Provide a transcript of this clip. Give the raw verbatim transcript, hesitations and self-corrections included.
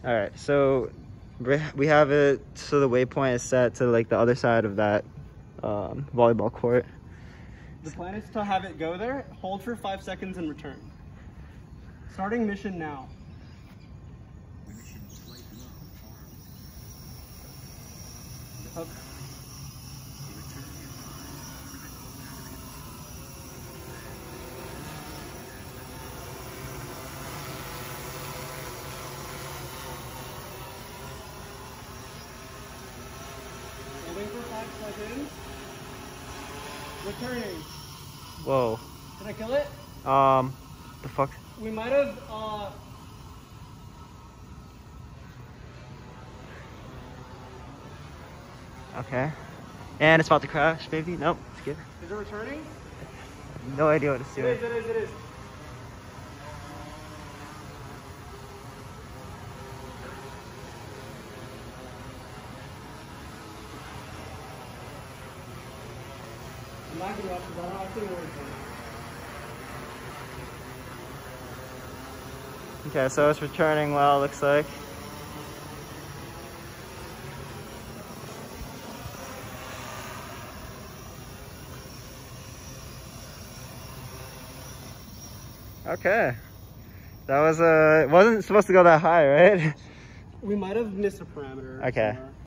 All right, so we have it, so the waypoint is set to like the other side of that um, volleyball court. The plan is to have it go there, hold for five seconds and return. Starting mission now. Up. Holding for five seconds. Returning. Whoa. Did I kill it? Um, the fuck? We might have, uh... Okay. And it's about to crash, baby. Nope, it's good. Is it returning? No idea what it's doing. It is, it is, it is. I'm not gonna rush because I don't actually know what it's doing. Okay, so it's returning well, looks like. Okay. That was, uh, it wasn't supposed to go that high, right? We might have missed a parameter. Okay. Somewhere.